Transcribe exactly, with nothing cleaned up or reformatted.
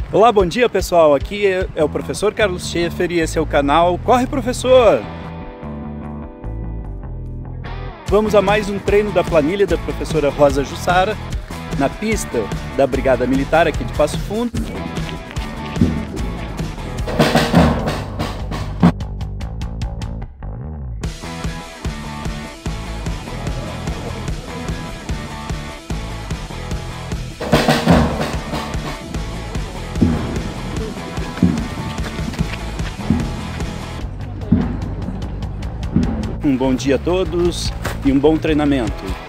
Olá, bom dia pessoal, aqui é o professor Carlos Schaefer e esse é o canal Corre Professor! Vamos a mais um treino da planilha da professora Rosa Jussara, na pista da Brigada Militar aqui de Passo Fundo. Um bom dia a todos e um bom treinamento.